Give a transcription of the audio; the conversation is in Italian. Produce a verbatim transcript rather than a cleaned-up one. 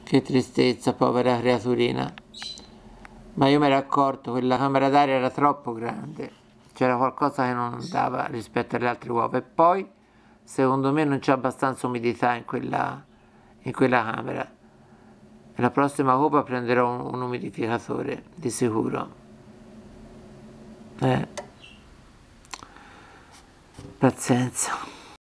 Che tristezza, povera creaturina. Ma io mi ero accorto, quella camera d'aria era troppo grande, c'era qualcosa che non andava rispetto alle altre uova. E poi, secondo me, non c'è abbastanza umidità in quella, in quella camera. E la prossima copa prenderò un, un umidificatore, di sicuro. Eh. Pazienza.